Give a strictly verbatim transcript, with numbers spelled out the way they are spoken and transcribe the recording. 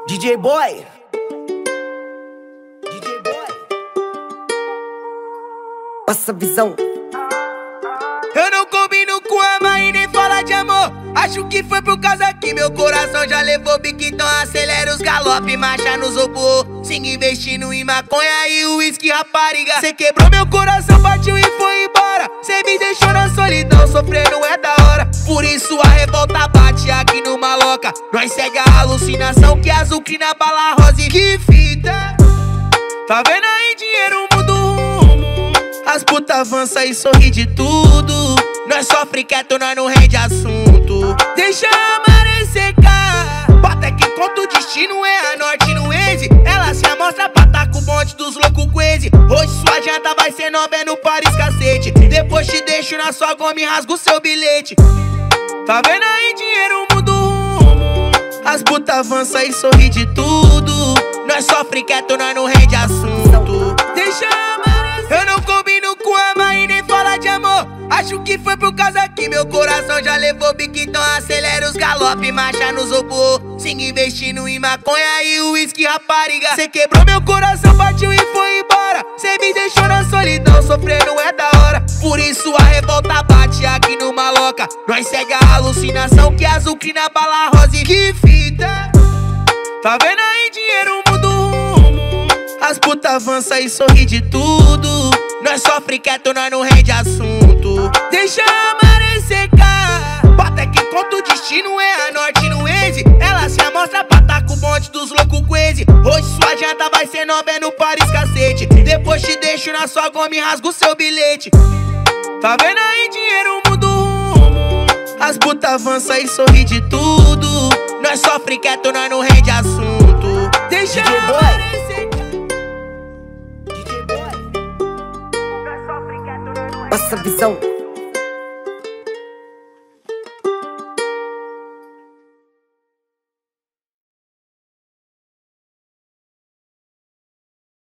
D J Boy, D J Boy, passa a visão. Eu não combino com a mãe nem fala de amor. Acho que foi por causa que meu coração já levou bique. Então acelera os galope, marcha nos robô. Siga investindo em maconha e uísque, rapariga. Cê quebrou meu coração, partiu e foi embora. Cê me deixou na solidão, sofrendo é da hora. Por isso a revolta bate aqui no Maloca. Nós segue a alucinação que azul na bala rosa. E que fita, tá vendo aí dinheiro muda o rumo. As puta avança e sorri de tudo. Nós sofre quieto, nós não rende assunto. Deixa a maré secar. Bota que conta o destino é a norte no Waze. Ela se amostra pra tá com o bonde dos loucos crazy. Hoje sua janta vai ser nova, é no Paris cacete. Depois te deixo na sua goma e rasgo o seu bilhete. Tá vendo aí dinheiro muda o rumo. As puta avança e sorri de tudo. Nós sofre quieto, nós não rende assunto. Deixa a maré secar. Eu não combino com a mãe nem fala de amor. Acho que foi por causa que meu coração já levou bique. Então acelera os galope, marcha nos robô. Siga investindo em maconha e uísque, rapariga. Cê quebrou meu coração, partiu e foi embora. Cê me deixou na solidão, sofrendo é da hora. Por isso a revolta bate aqui no Maloca. Nós segue a alucinação que azul na bala rosa. E que fita, tá vendo aí dinheiro muda o rumo. As puta avança e sorri de tudo. Nós sofre quieto, nós não rende assunto. Deixa a maré secar. Bota que conta o destino é a norte no Waze. Ela se amostra pra tá com o bonde dos loucos crazy. Hoje sua janta vai ser nova, é no Paris cacete. Depois te deixo na sua goma e rasgo o seu bilhete. Tá vendo aí dinheiro muda o rumo. As puta avança e sorri de tudo. Nós sofre quieto, nós não rende assunto. Deixa a maré secar. Passa a visão.